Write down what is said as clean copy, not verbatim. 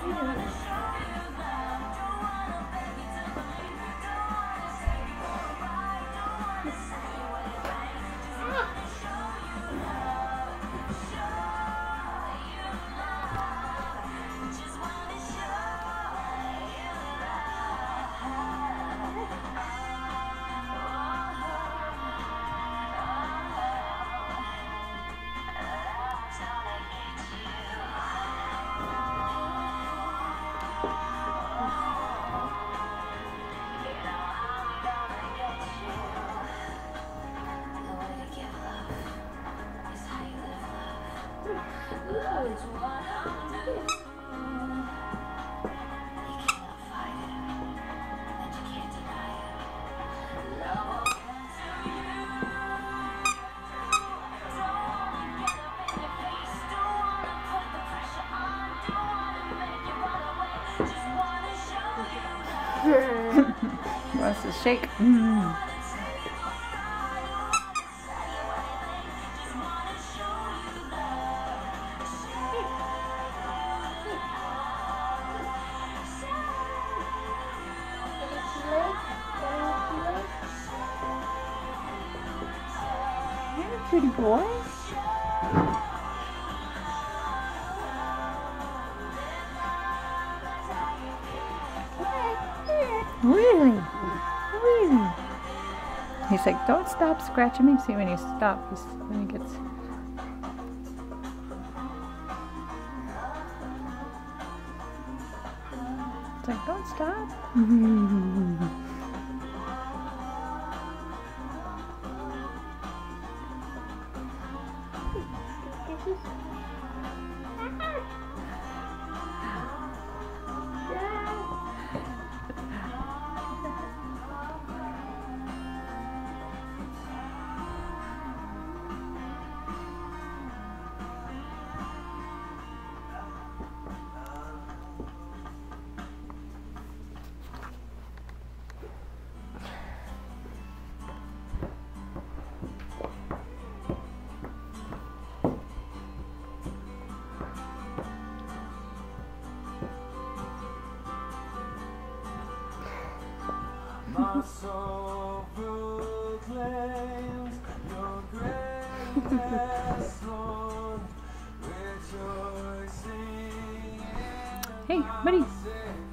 Wants to shake. You're a pretty boy. Really? Really? He's like, don't stop scratching me. See, when you stop, when he gets... It's like, don't stop. My soul proclaims your greatness, Lord, rejoicing. Hey, buddy.